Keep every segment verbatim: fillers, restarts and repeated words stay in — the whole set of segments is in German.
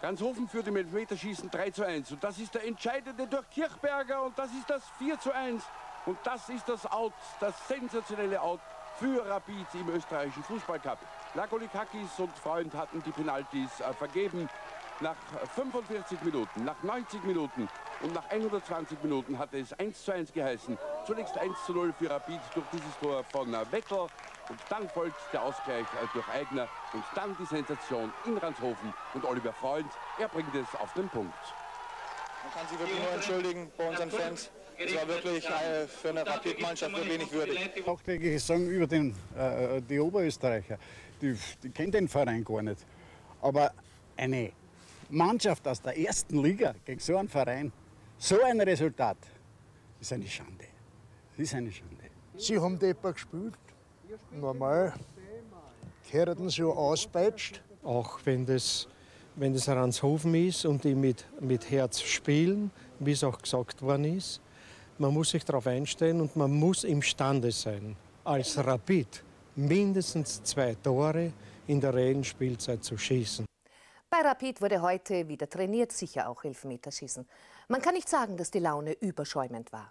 Ranshofen führt im Elfmeterschießen drei zu eins. Und das ist der entscheidende durch Kirchberger. Und das ist das vier zu eins. Und das ist das Out, das sensationelle Out für Rapid im österreichischen Fußballcup. Lagolikakis und Freund hatten die Penaltis äh, vergeben. Nach fünfundvierzig Minuten, nach neunzig Minuten und nach hundertzwanzig Minuten hatte es eins zu eins geheißen. Zunächst eins zu null für Rapid durch dieses Tor von äh, Wettel. Und dann folgt der Ausgleich äh, durch Aigner. Und dann die Sensation in Ranshofen. Und Oliver Freund, er bringt es auf den Punkt. Man kann sich wirklich nur entschuldigen bei unseren Fans. Es war wirklich äh, für eine Rapid-Mannschaft wirklich nicht würdig. Auch ich sagen über den, äh, die Oberösterreicher, die, die kennen den Verein gar nicht. Aber eine Mannschaft aus der ersten Liga gegen so einen Verein, so ein Resultat, ist eine Schande. Das ist eine Schande. Sie haben Depper gespielt. Normal. Gehörten so auspeitscht. Auch wenn das, wenn das Ranshofen ist und die mit, mit Herz spielen, wie es auch gesagt worden ist, man muss sich darauf einstellen und man muss imstande sein, als Rapid mindestens zwei Tore in der reellen Spielzeit zu schießen. Bei Rapid wurde heute wieder trainiert, sicher auch Elfmeterschießen. Man kann nicht sagen, dass die Laune überschäumend war.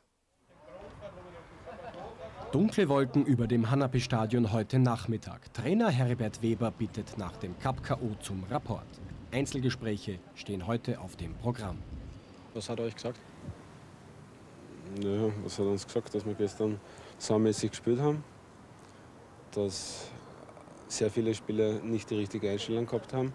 Dunkle Wolken über dem Hanapi-Stadion heute Nachmittag. Trainer Heribert Weber bittet nach dem Cup-K O zum Rapport. Einzelgespräche stehen heute auf dem Programm. Was hat er euch gesagt? Ja, was hat er uns gesagt? Dass wir gestern saumäßig gespielt haben. Dass sehr viele Spieler nicht die richtige Einstellung gehabt haben.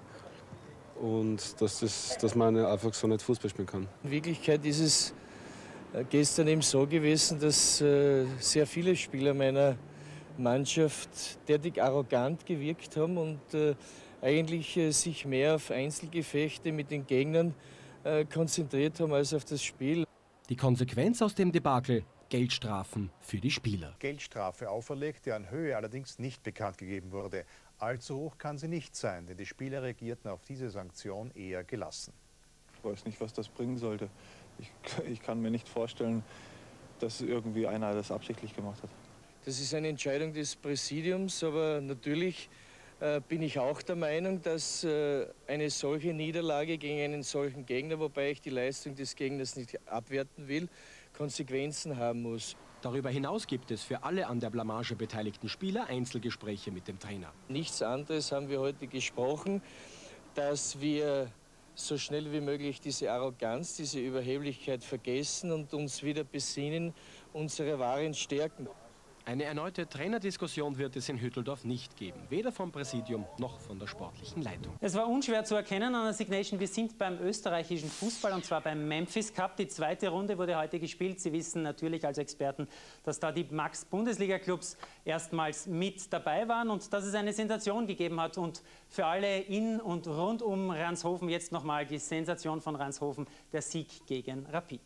Und dass, das, dass man einfach so nicht Fußball spielen kann. In Wirklichkeit ist es gestern eben so gewesen, dass äh, sehr viele Spieler meiner Mannschaft derartig arrogant gewirkt haben und äh, eigentlich äh, sich mehr auf Einzelgefechte mit den Gegnern äh, konzentriert haben als auf das Spiel. Die Konsequenz aus dem Debakel: Geldstrafen für die Spieler. Geldstrafe auferlegt, deren Höhe allerdings nicht bekannt gegeben wurde. Allzu hoch kann sie nicht sein, denn die Spieler reagierten auf diese Sanktion eher gelassen. Ich weiß nicht, was das bringen sollte. Ich, ich kann mir nicht vorstellen, dass irgendwie einer das absichtlich gemacht hat. Das ist eine Entscheidung des Präsidiums, aber natürlich äh, bin ich auch der Meinung, dass äh, eine solche Niederlage gegen einen solchen Gegner, wobei ich die Leistung des Gegners nicht abwerten will, Konsequenzen haben muss. Darüber hinaus gibt es für alle an der Blamage beteiligten Spieler Einzelgespräche mit dem Trainer. Nichts anderes haben wir heute gesprochen, dass wir so schnell wie möglich diese Arroganz, diese Überheblichkeit vergessen und uns wieder besinnen, unsere wahren Stärken. Eine erneute Trainerdiskussion wird es in Hütteldorf nicht geben, weder vom Präsidium noch von der sportlichen Leitung. Es war unschwer zu erkennen an der Signation, wir sind beim österreichischen Fußball und zwar beim Memphis Cup. Die zweite Runde wurde heute gespielt. Sie wissen natürlich als Experten, dass da die Max-Bundesliga-Clubs erstmals mit dabei waren und dass es eine Sensation gegeben hat. Und für alle in und rund um Ranshofen jetzt nochmal die Sensation von Ranshofen, der Sieg gegen Rapid.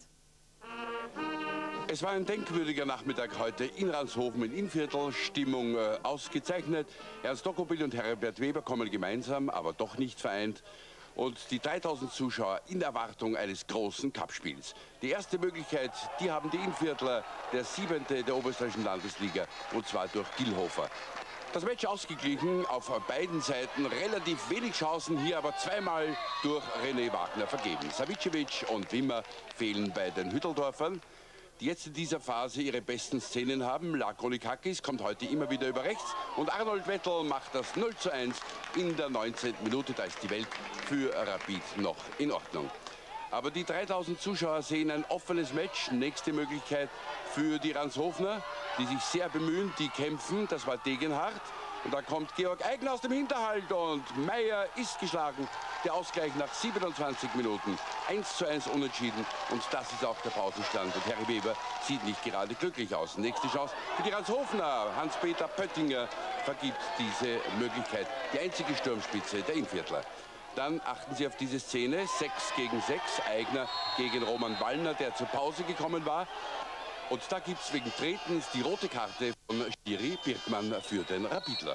Es war ein denkwürdiger Nachmittag heute in Ranshofen, in Innviertel. Stimmung äh, ausgezeichnet. Ernst Dockobil und Herbert Weber kommen gemeinsam, aber doch nicht vereint. Und die dreitausend Zuschauer in Erwartung eines großen Cupspiels. Die erste Möglichkeit, die haben die Innviertler, der siebente der Oberösterreichischen Landesliga, und zwar durch Gillhofer. Das Match ausgeglichen, auf beiden Seiten relativ wenig Chancen, hier aber zweimal durch René Wagner vergeben. Savicevic und Wimmer fehlen bei den Hütteldorfern, die jetzt in dieser Phase ihre besten Szenen haben. Lagolikakis kommt heute immer wieder über rechts und Arnold Wettel macht das null zu eins in der neunzehnten Minute. Da ist die Welt für Rapid noch in Ordnung. Aber die dreitausend Zuschauer sehen ein offenes Match. Nächste Möglichkeit für die Ranshofner, die sich sehr bemühen, die kämpfen. Das war Degenhardt. Und da kommt Georg Aigner aus dem Hinterhalt und Meyer ist geschlagen. Der Ausgleich nach siebenundzwanzig Minuten. eins zu eins unentschieden und das ist auch der Pausenstand. Und Harry Weber sieht nicht gerade glücklich aus. Nächste Chance für die Ranshofner. Hans-Peter Pöttinger vergibt diese Möglichkeit. Die einzige Sturmspitze der Innviertler. Dann achten Sie auf diese Szene. sechs gegen sechs. Aigner gegen Roman Wallner, der zur Pause gekommen war. Und da gibt es wegen Tretens die rote Karte von Schiri Birkmann für den Rapidler.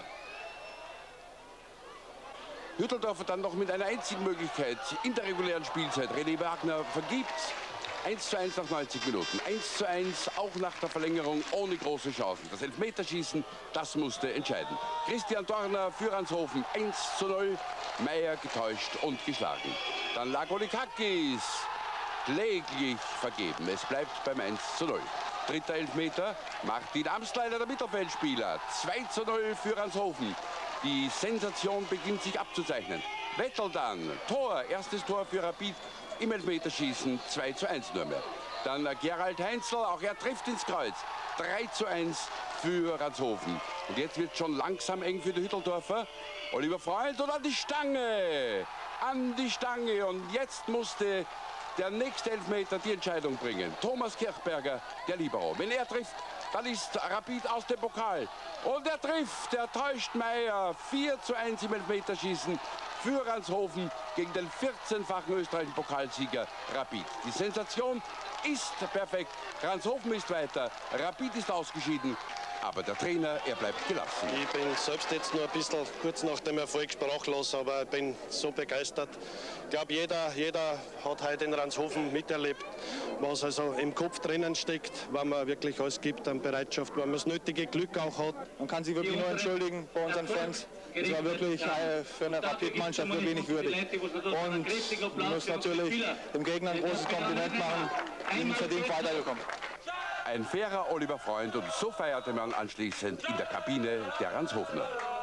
Hütteldorfer dann noch mit einer einzigen Möglichkeit in der regulären Spielzeit. René Wagner vergibt. eins zu eins nach neunzig Minuten. eins zu eins auch nach der Verlängerung ohne große Chancen. Das Elfmeterschießen, das musste entscheiden. Christian Dorner für Ranshofen eins zu null. Meier getäuscht und geschlagen. Dann Lagolikakis kläglich vergeben. Es bleibt beim eins zu null. Dritter Elfmeter, Martin Amstleider, der Mittelfeldspieler. zwei zu null für Ranshofen. Die Sensation beginnt sich abzuzeichnen. Vettel dann, Tor, erstes Tor für Rapid im Elfmeterschießen, zwei zu eins nur mehr. Dann Gerald Heinzl, auch er trifft ins Kreuz, drei zu eins für Ranshofen. Und jetzt wird schon langsam eng für die Hütteldorfer. Oliver Freund und an die Stange, an die Stange. Und jetzt musste der nächste Elfmeter die Entscheidung bringen. Thomas Kirchberger, der Libero. Wenn er trifft, dann ist Rapid aus dem Pokal. Und er trifft, er täuscht Meier. vier zu eins im Elfmeterschießen für Ranshofen gegen den vierzehnfachen österreichischen Pokalsieger Rapid. Die Sensation ist perfekt. Ranshofen ist weiter, Rapid ist ausgeschieden. Aber der Trainer, er bleibt gelassen. Ich bin selbst jetzt nur ein bisschen kurz nach dem Erfolg sprachlos, aber ich bin so begeistert. Ich glaube, jeder, jeder hat heute in Ranshofen miterlebt, was also im Kopf drinnen steckt, wenn man wirklich alles gibt an Bereitschaft, wenn man das nötige Glück auch hat. Man kann sich wirklich nur entschuldigen bei unseren Fans. Es war wirklich äh, für eine Rapid-Mannschaft wirklich nicht würdig. Und man muss natürlich dem Gegner ein großes Kompliment machen, ihnen verdient weitergekommen. Ein fairer Oliver Freund und so feierte man anschließend in der Kabine der Ranshofener.